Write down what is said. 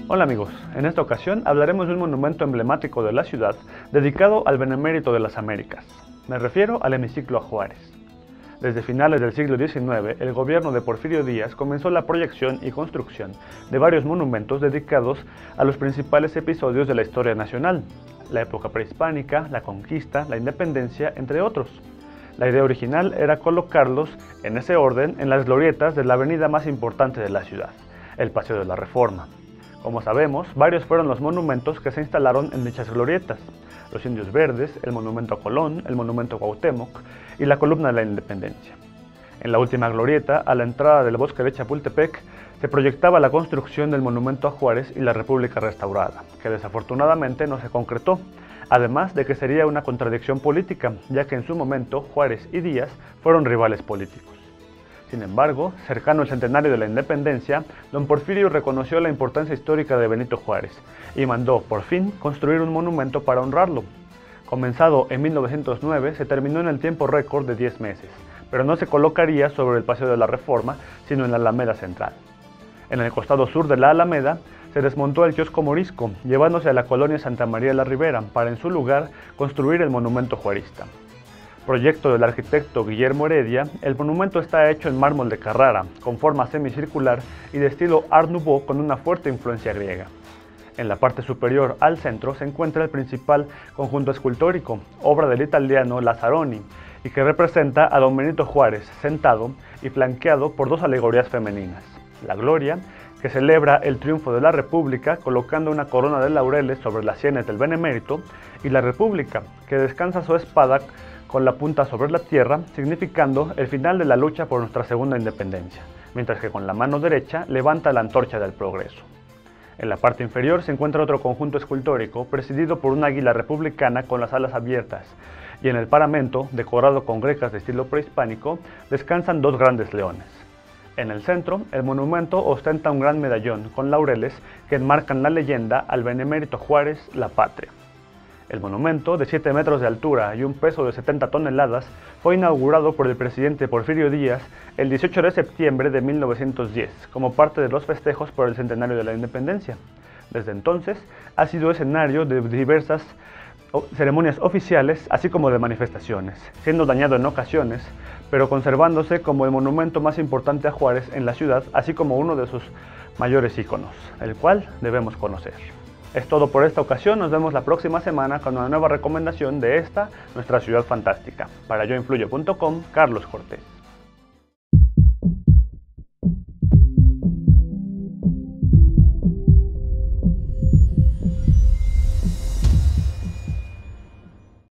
Hola amigos, en esta ocasión hablaremos de un monumento emblemático de la ciudad dedicado al Benemérito de las Américas. Me refiero al Hemiciclo a Juárez. Desde finales del siglo XIX, el gobierno de Porfirio Díaz comenzó la proyección y construcción de varios monumentos dedicados a los principales episodios de la historia nacional, la época prehispánica, la conquista, la independencia, entre otros. La idea original era colocarlos, en ese orden, en las glorietas de la avenida más importante de la ciudad, el Paseo de la Reforma. Como sabemos, varios fueron los monumentos que se instalaron en dichas glorietas: los Indios Verdes, el Monumento a Colón, el Monumento a Cuauhtémoc y la Columna de la Independencia. En la última glorieta, a la entrada del bosque de Chapultepec, se proyectaba la construcción del Monumento a Juárez y la República restaurada, que desafortunadamente no se concretó, además de que sería una contradicción política, ya que en su momento Juárez y Díaz fueron rivales políticos. Sin embargo, cercano al centenario de la independencia, don Porfirio reconoció la importancia histórica de Benito Juárez y mandó, por fin, construir un monumento para honrarlo. Comenzado en 1909, se terminó en el tiempo récord de 10 meses, pero no se colocaría sobre el Paseo de la Reforma, sino en la Alameda Central. En el costado sur de la Alameda, se desmontó el kiosco morisco, llevándose a la colonia Santa María la Ribera, para en su lugar construir el monumento juarista. Proyecto del arquitecto Guillermo Heredia, el monumento está hecho en mármol de Carrara, con forma semicircular y de estilo Art Nouveau con una fuerte influencia griega. En la parte superior, al centro, se encuentra el principal conjunto escultórico, obra del italiano Lazzaroni, y que representa a don Benito Juárez sentado y flanqueado por dos alegorías femeninas: la Gloria, que celebra el triunfo de la República colocando una corona de laureles sobre las sienes del Benemérito, y la República, que descansa su espada con la punta sobre la tierra, significando el final de la lucha por nuestra segunda independencia, mientras que con la mano derecha levanta la antorcha del progreso. En la parte inferior se encuentra otro conjunto escultórico presidido por un águila republicana con las alas abiertas, y en el paramento, decorado con grecas de estilo prehispánico, descansan dos grandes leones. En el centro, el monumento ostenta un gran medallón con laureles que enmarcan la leyenda al Benemérito Juárez, la patria. El monumento, de 7 metros de altura y un peso de 70 toneladas, fue inaugurado por el presidente Porfirio Díaz el 18 de septiembre de 1910, como parte de los festejos por el centenario de la independencia. Desde entonces, ha sido escenario de diversas ceremonias oficiales, así como de manifestaciones, siendo dañado en ocasiones, pero conservándose como el monumento más importante a Juárez en la ciudad, así como uno de sus mayores íconos, el cual debemos conocer. Es todo por esta ocasión, nos vemos la próxima semana con una nueva recomendación de esta, nuestra ciudad fantástica. Para yoinfluyo.com, Carlos Cortés.